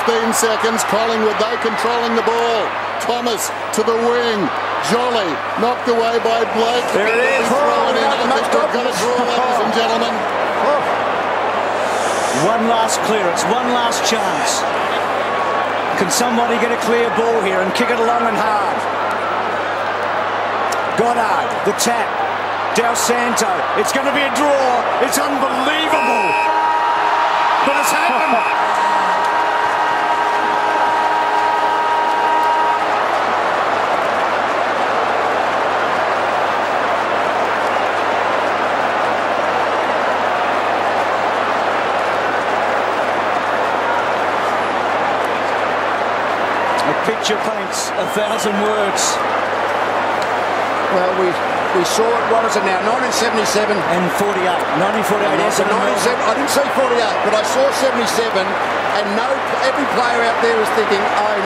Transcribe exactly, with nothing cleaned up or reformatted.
fifteen seconds. Collingwood, they controlling the ball. Thomas to the wing. Jolly knocked away by Blake. There it is. Thrown in. I think we've got a draw, ladies and gentlemen. One last clearance, one last chance. Can somebody get a clear ball here and kick it along and hard? Goddard, the tap. Del Santo. It's going to be a draw. It's unbelievable. But it's happened. A picture paints a thousand words. Well, we we saw it. What is it now? nineteen seventy-seven and forty-eight. nineteen forty-eight. ninety-seven. I didn't see forty-eight, but I saw seventy-seven, and no, every player out there is thinking, oh.